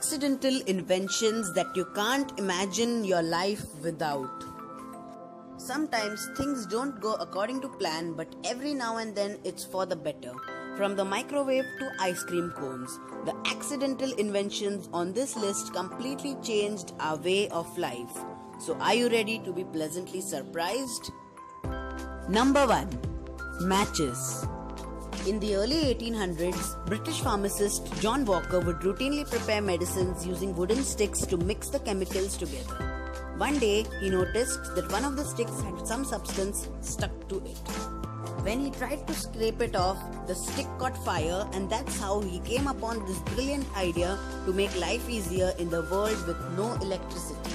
accidental inventions that you can't imagine your life without. Sometimes things don't go according to plan, but every now and then it's for the better. From the microwave to ice cream cones, the accidental inventions on this list completely changed our way of life. So are you ready to be pleasantly surprised? Number 1. Matches. In the early 1800s, British pharmacist John Walker would routinely prepare medicines using wooden sticks to mix the chemicals together. One day, he noticed that one of the sticks had some substance stuck to it. When he tried to scrape it off, the stick caught fire, and that's how he came upon this brilliant idea to make life easier in the world with no electricity.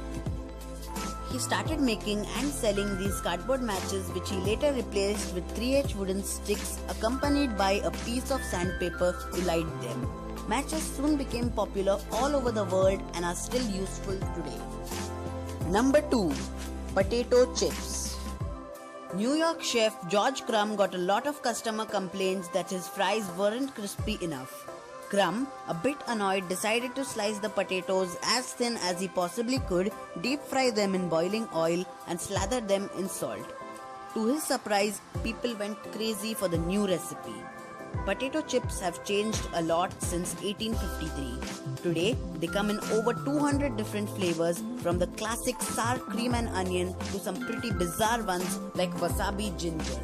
He started making and selling these cardboard matches, which he later replaced with 3H wooden sticks accompanied by a piece of sandpaper to light them. Matches soon became popular all over the world and are still useful today. Number 2. Potato chips. New York chef George Crumb got a lot of customer complaints that his fries weren't crispy enough. Crumb, a bit annoyed, decided to slice the potatoes as thin as he possibly could, deep fry them in boiling oil and slather them in salt. To his surprise, people went crazy for the new recipe. Potato chips have changed a lot since 1853. Today, they come in over 200 different flavors, from the classic sour cream and onion to some pretty bizarre ones like wasabi ginger.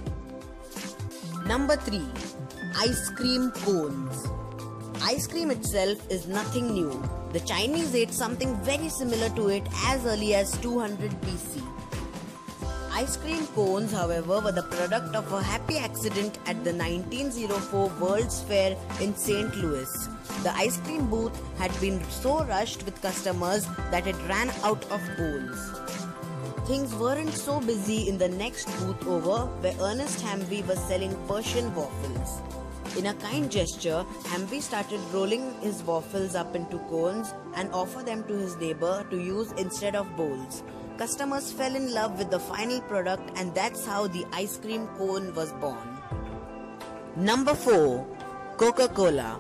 Number 3. Ice cream cones. Ice cream itself is nothing new. The Chinese ate something very similar to it as early as 200 BC. Ice cream cones, however, were the product of a happy accident at the 1904 World's Fair in St. Louis. The ice cream booth had been so rushed with customers that it ran out of bowls. Things weren't so busy in the next booth over, where Ernest Hamby was selling Persian waffles. In a kind gesture, Hamby started rolling his waffles up into cones and offer them to his neighbor to use instead of bowls. Customers fell in love with the final product, and that's how the ice cream cone was born. Number 4. Coca-Cola.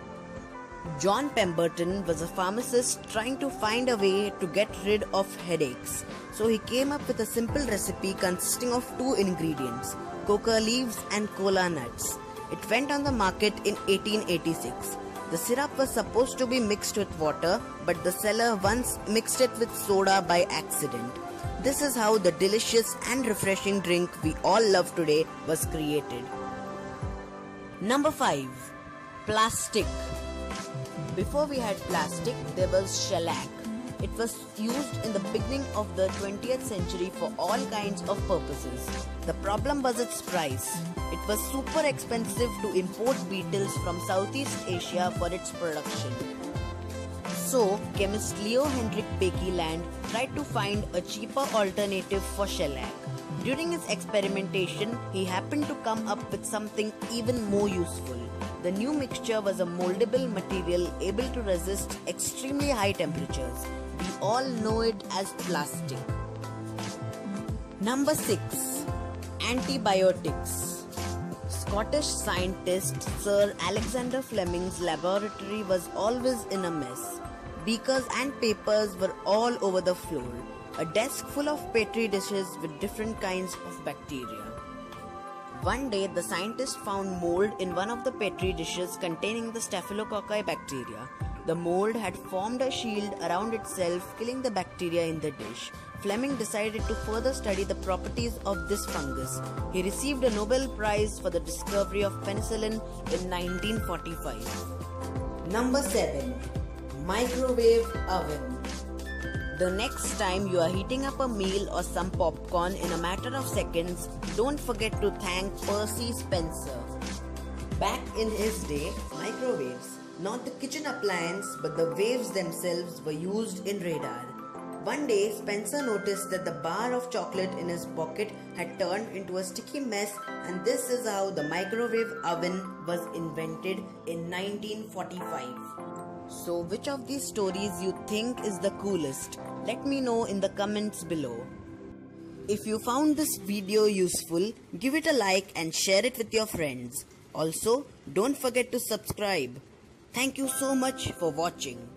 John Pemberton was a pharmacist trying to find a way to get rid of headaches. So he came up with a simple recipe consisting of 2 ingredients, coca leaves and cola nuts. It went on the market in 1886. The syrup was supposed to be mixed with water, but the seller once mixed it with soda by accident. This is how the delicious and refreshing drink we all love today was created. Number 5. Plastic. Before we had plastic, there was shellac. It was used in the beginning of the 20th century for all kinds of purposes. The problem was its price. It was super expensive to import beetles from Southeast Asia for its production. So, chemist Leo Hendrik Baekeland tried to find a cheaper alternative for shellac. During his experimentation, he happened to come up with something even more useful. The new mixture was a moldable material able to resist extremely high temperatures. We all know it as plastic. Number 6. Antibiotics. Scottish scientist Sir Alexander Fleming's laboratory was always in a mess. Beakers and papers were all over the floor. A desk full of petri dishes with different kinds of bacteria. One day, the scientist found mold in one of the petri dishes containing the Staphylococci bacteria. The mold had formed a shield around itself, killing the bacteria in the dish. Fleming decided to further study the properties of this fungus. He received a Nobel Prize for the discovery of penicillin in 1945. Number 7. Microwave oven. The next time you are heating up a meal or some popcorn in a matter of seconds, don't forget to thank Percy Spencer. Back in his day, microwaves, not the kitchen appliance but the waves themselves, were used in radar. One day, Spencer noticed that the bar of chocolate in his pocket had turned into a sticky mess, and this is how the microwave oven was invented in 1945. So, which of these stories you think is the coolest? Let me know in the comments below. If you found this video useful, give it a like and share it with your friends. Also, don't forget to subscribe. Thank you so much for watching.